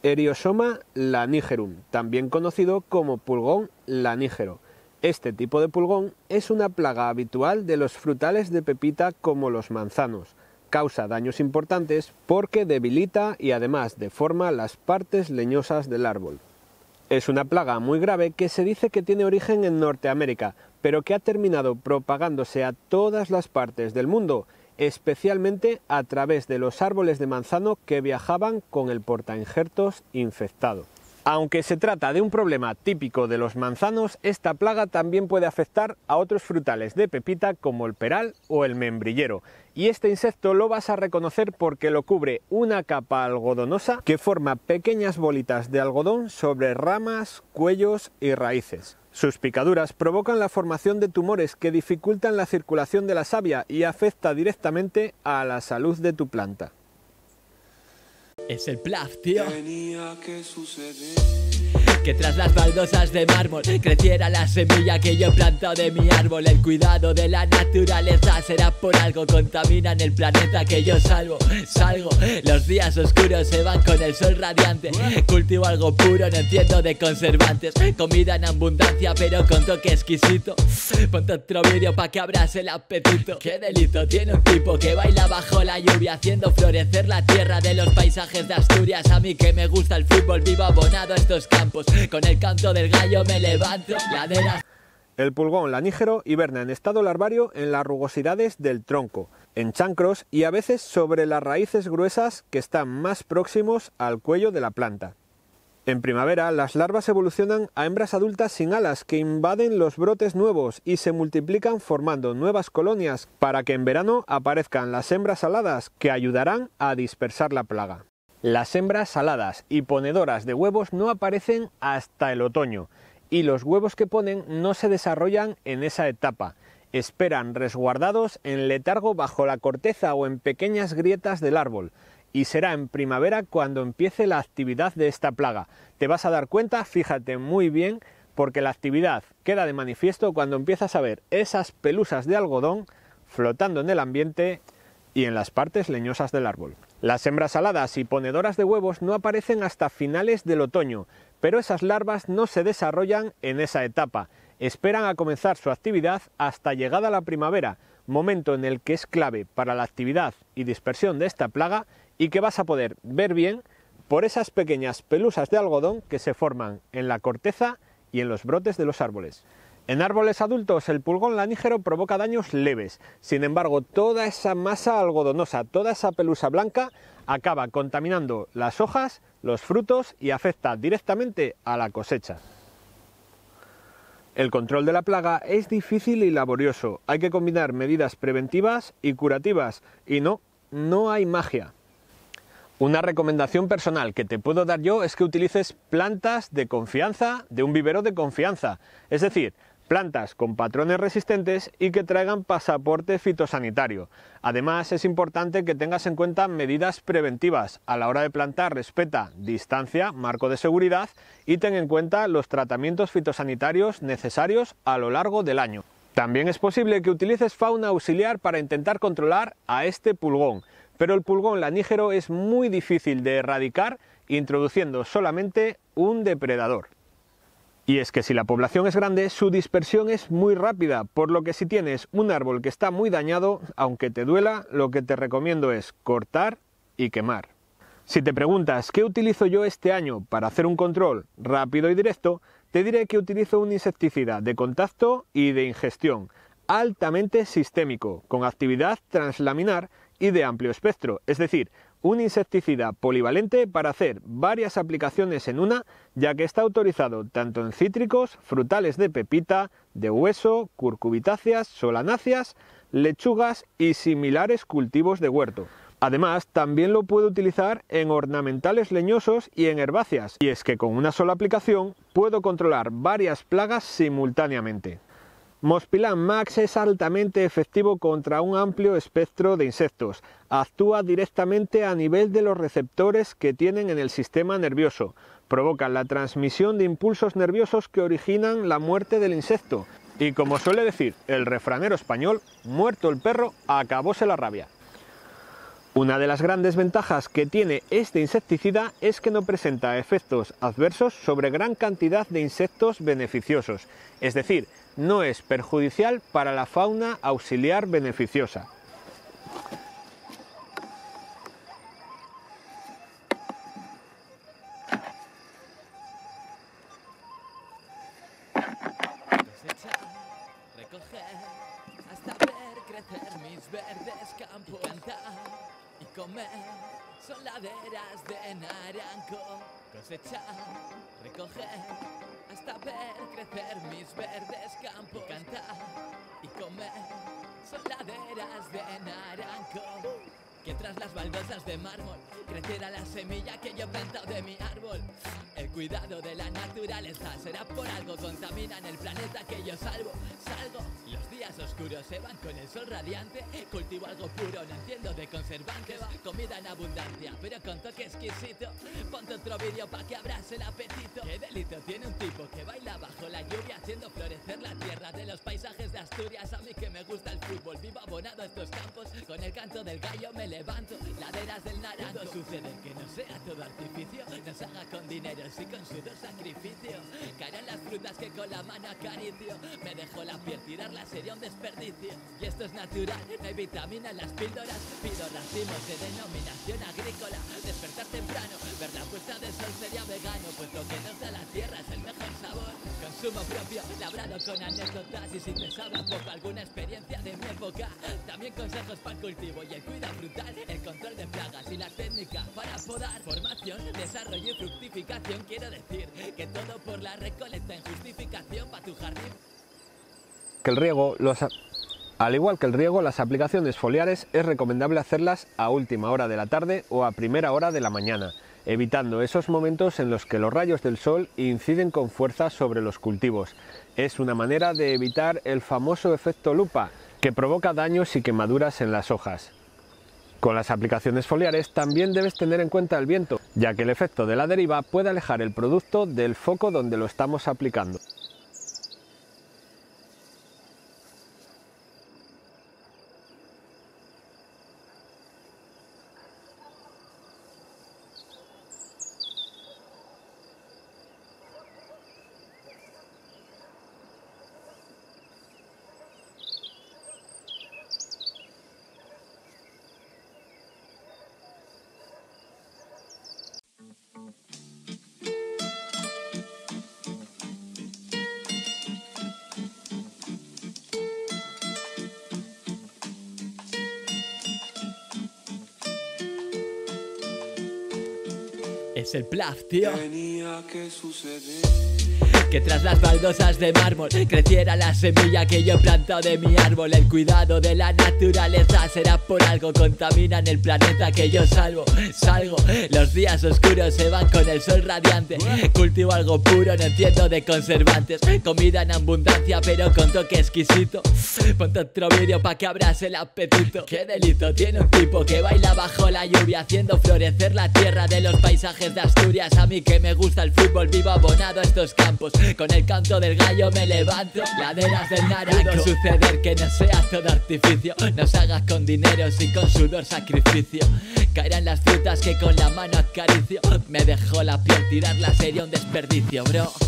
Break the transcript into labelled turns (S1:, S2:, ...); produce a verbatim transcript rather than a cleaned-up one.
S1: Eriosoma lanigerum, también conocido como pulgón lanígero. Este tipo de pulgón es una plaga habitual de los frutales de pepita como los manzanos. Causa daños importantes porque debilita y además deforma las partes leñosas del árbol. Es una plaga muy grave que se dice que tiene origen en Norteamérica, pero que ha terminado propagándose a todas las partes del mundo, especialmente a través de los árboles de manzano que viajaban con el portainjertos infectado. Aunque se trata de un problema típico de los manzanos, esta plaga también puede afectar a otros frutales de pepita como el peral o el membrillero. Y este insecto lo vas a reconocer porque lo cubre una capa algodonosa que forma pequeñas bolitas de algodón sobre ramas, cuellos y raíces. Sus picaduras provocan la formación de tumores que dificultan la circulación de la savia y afecta directamente a la salud de tu planta.
S2: Es el plaf, tío.
S3: Tenía que suceder.
S2: Que tras las baldosas de mármol creciera la semilla que yo he plantado de mi árbol. El cuidado de la naturaleza será por algo. Contaminan el planeta que yo salvo. Salgo, los días oscuros se van con el sol radiante. Cultivo algo puro, no entiendo de conservantes. Comida en abundancia pero con toque exquisito. Ponte otro vídeo pa' que abras el apetito. Qué delito tiene un tipo que baila bajo la lluvia, haciendo florecer la tierra de los paisajes de Asturias. A mí que me gusta el fútbol, vivo abonado a estos campos. Con el canto del gallo me levanto. Laderas.
S1: El pulgón lanígero hiberna en estado larvario en las rugosidades del tronco, en chancros y a veces sobre las raíces gruesas que están más próximos al cuello de la planta. En primavera, las larvas evolucionan a hembras adultas sin alas que invaden los brotes nuevos y se multiplican formando nuevas colonias para que en verano aparezcan las hembras aladas que ayudarán a dispersar la plaga. Las hembras aladas y ponedoras de huevos no aparecen hasta el otoño y los huevos que ponen no se desarrollan en esa etapa. Esperan resguardados en letargo bajo la corteza o en pequeñas grietas del árbol y será en primavera cuando empiece la actividad de esta plaga. Te vas a dar cuenta, fíjate muy bien, porque la actividad queda de manifiesto cuando empiezas a ver esas pelusas de algodón flotando en el ambiente y en las partes leñosas del árbol. Las hembras aladas y ponedoras de huevos no aparecen hasta finales del otoño, pero esas larvas no se desarrollan en esa etapa. Esperan a comenzar su actividad hasta llegada la primavera, momento en el que es clave para la actividad y dispersión de esta plaga y que vas a poder ver bien por esas pequeñas pelusas de algodón que se forman en la corteza y en los brotes de los árboles. En árboles adultos el pulgón lanígero provoca daños leves, sin embargo toda esa masa algodonosa, toda esa pelusa blanca acaba contaminando las hojas, los frutos y afecta directamente a la cosecha. El control de la plaga es difícil y laborioso, hay que combinar medidas preventivas y curativas y no, no hay magia. Una recomendación personal que te puedo dar yo es que utilices plantas de confianza, de un vivero de confianza, es decir, plantas con patrones resistentes y que traigan pasaporte fitosanitario. Además, es importante que tengas en cuenta medidas preventivas. A la hora de plantar, respeta distancia, marco de seguridad y ten en cuenta los tratamientos fitosanitarios necesarios a lo largo del año. También es posible que utilices fauna auxiliar para intentar controlar a este pulgón, pero el pulgón lanígero es muy difícil de erradicar introduciendo solamente un depredador. Y es que si la población es grande, su dispersión es muy rápida, por lo que si tienes un árbol que está muy dañado, aunque te duela, lo que te recomiendo es cortar y quemar. Si te preguntas ¿qué utilizo yo este año para hacer un control rápido y directo?, te diré que utilizo un insecticida de contacto y de ingestión, altamente sistémico, con actividad translaminar y de amplio espectro, es decir, un insecticida polivalente para hacer varias aplicaciones en una, ya que está autorizado tanto en cítricos, frutales de pepita, de hueso, curcubitáceas, solanáceas, lechugas y similares cultivos de huerto. Además, también lo puedo utilizar en ornamentales leñosos y en herbáceas, y es que con una sola aplicación puedo controlar varias plagas simultáneamente. Mospilán Max es altamente efectivo contra un amplio espectro de insectos. Actúa directamente a nivel de los receptores que tienen en el sistema nervioso. Provoca la transmisión de impulsos nerviosos que originan la muerte del insecto. Y como suele decir el refranero español, muerto el perro, acabóse la rabia. Una de las grandes ventajas que tiene este insecticida es que no presenta efectos adversos sobre gran cantidad de insectos beneficiosos, es decir, no es perjudicial para la fauna auxiliar beneficiosa.
S2: Recoger hasta ver crecer mis verdes campos, cantar y comer son laderas de naranjo. Cosechar, recoger hasta ver crecer mis verdes campos, cantar y comer son laderas de naranjo. Que tras las baldosas de mármol creciera la semilla que yo he plantado de mi árbol. El cuidado de la naturaleza será por algo, contaminan el planeta que yo salvo. Salgo, los días oscuros se van con el sol radiante. Cultivo algo puro, no entiendo de conservantes. Comida en abundancia, pero con toque exquisito. Ponte otro vídeo pa' que abras el apetito. ¿Qué delito tiene un tipo que baila bajo la lluvia haciendo florecer la tierra de los paisajes de Asturias? A mí que me gusta el fútbol, vivo abonado a estos campos. Con el canto del gallo me levanto, laderas del naranjo. Todo sucede que no sea todo artificio, no se haga con dinero, sí con sudor sacrificio. Caerán las frutas que con la mano acaricio. Me dejó la piel, tirarla sería un desperdicio. Y esto es natural, no hay vitamina en las píldoras. Pido racimos de denominación agrícola. Despertar temprano, ver la puesta de sol sería vegano, pues lo que nos da la tierra es el mejor sabor. Consumo propio, labrado con anécdotas. Y si te sabe un poco alguna experiencia de mi época, también consejos para el cultivo y el cuidado frutal, el control de plagas y la técnica para podar. Formación, desarrollo y fructificación. Quiero decir que todo por la recolecta en justificación para tu jardín.
S1: Que el riego, los, al igual que el riego, las aplicaciones foliares es recomendable hacerlas a última hora de la tarde o a primera hora de la mañana, evitando esos momentos en los que los rayos del sol inciden con fuerza sobre los cultivos. Es una manera de evitar el famoso efecto lupa, que provoca daños y quemaduras en las hojas. Con las aplicaciones foliares también debes tener en cuenta el viento, ya que el efecto de la deriva puede alejar el producto del foco donde lo estamos aplicando.
S2: Es el plaf, tío.
S3: Tenía que suceder.
S2: Que tras las baldosas de mármol creciera la semilla que yo he plantado de mi árbol. El cuidado de la naturaleza será por algo, contaminan el planeta que yo salvo. Salgo, los días oscuros se van con el sol radiante. Cultivo algo puro, no entiendo de conservantes. Comida en abundancia pero con toque exquisito. Ponte otro vídeo pa' que abras el apetito. ¿Qué delito tiene un tipo que baila bajo la lluvia haciendo florecer la tierra de los paisajes de Asturias? A mí que me gusta el fútbol, vivo abonado a estos campos. Con el canto del gallo me levanto, laderas del naranjo. Pudo suceder que no sea todo artificio, no se haga con dinero, sí con sudor sacrificio. Caerán las frutas que con la mano acaricio. Me dejó la piel, tirarla sería un desperdicio, bro.